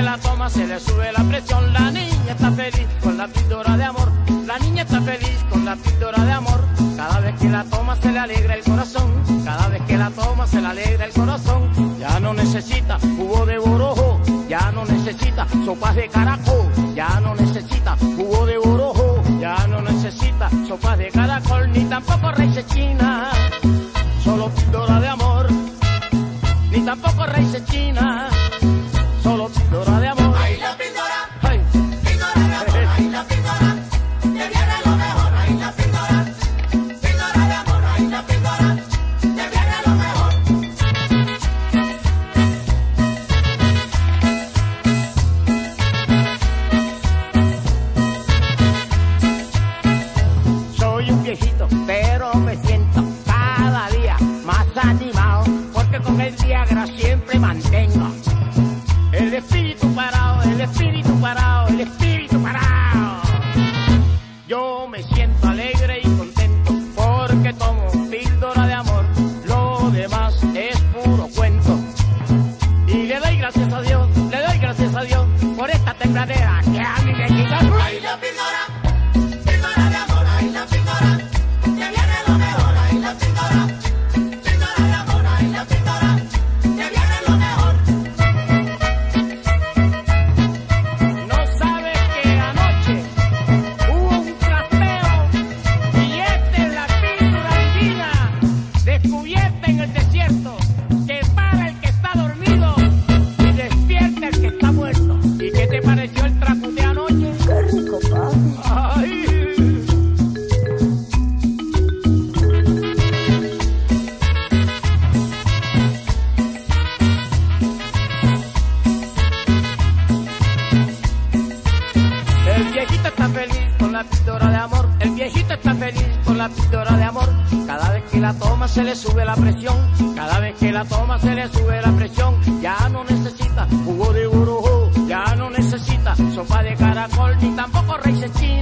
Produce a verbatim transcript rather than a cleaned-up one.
la toma se le sube la presión. La niña está feliz con la píldora de amor. La niña está feliz con la píldora de amor. Cada vez que la toma se le alegra el corazón. Cada vez que la toma se le alegra el corazón. Ya no necesita jugo de borojo. Ya no necesita sopas de caracol. Ya no necesita jugo de borojo. Ya no necesita sopas de caracol. Ni tampoco raíces chinas. Solo píldora de amor. Ni tampoco raíces chinas. Solo píldora de amor. Ay, la píldora. Ay. Píldora de amor. Ay, la píldora. Te viene lo mejor. Ay, la píldora. Píldora de amor. Ay, la píldora. Te viene lo mejor. Soy un viejito, pero me siento cada día más animado, porque con el Viagra siempre mantengo el espíritu parado, el espíritu parado, el espíritu parado. Yo me siento alegre y contento porque tomo píldora de amor. Lo demás es puro cuento. Y le doy gracias a Dios, le doy gracias a Dios por esta tembladera que a mí me quita. Ay, la píldora. Píldora de amor. Ay, la píldora. Te viene lo mejor. Ay, la píldora. Píldora de amor. Ay, la píldora. Te viene lo mejor. No sabes que anoche hubo un trasteo y esta es la píldora divina descubierta en el desierto, que para el que está dormido y despierta el que está muerto. ¿Y qué te pareció el trapo de anoche? Qué rico, papi. Ay. El viejito está feliz con la píldora de amor. El viejito está feliz con la píldora de amor. Cada vez que la toma se le sube la presión. Cada vez que la toma se le sube la presión. Ya no necesita jugo de borojo. Ya no necesita sopa de caracol ni tampoco raíces chinas.